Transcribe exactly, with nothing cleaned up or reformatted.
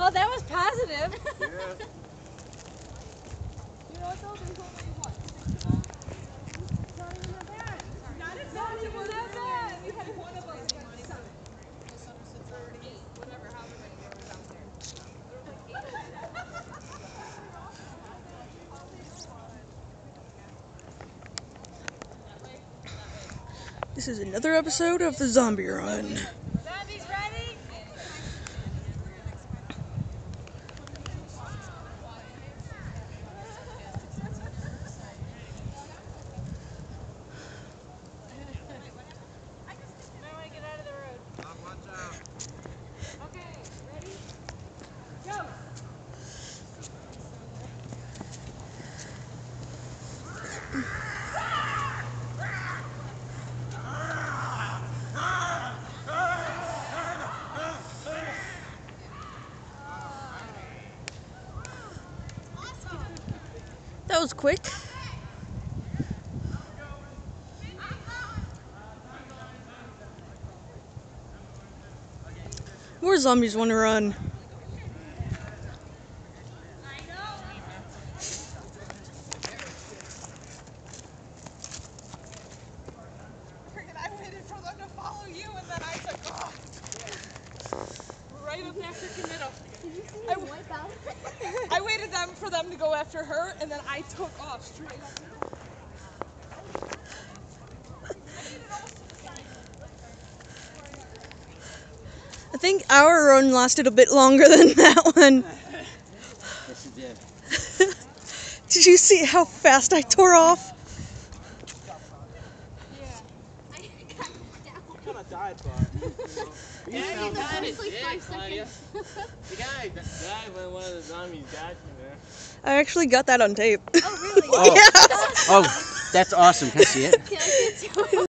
Well, that was positive. Yeah. You know what though? There's only what? Six of us? It's not even that bad. Not as bad as it was that bad. We had one of us get seven. Or eight, whatever, however many there were down there. There were like eight of us. This is another episode of the Zombie Run. Zombies ready? Might want to get out of the road. Stop, watch out. Okay, ready? Go! That was quick. More zombies want to run. Freaking, I waited for them to follow you and then I took off. Right up that freaking middle. Did you see I, him wipe out? I waited them for them to go after her and then I took off straight up. I think our run lasted a bit longer than that one. Yes, you did. Did you see how fast I tore off? Yeah. I got knocked down. Kind of died, but. Yeah, you got know, it. Like five Claudia. seconds. The guy died when one of the zombies got you there. I actually got that on tape. Oh, really? Oh. Yeah. Oh, that's awesome. Can I see it? Can I see it too?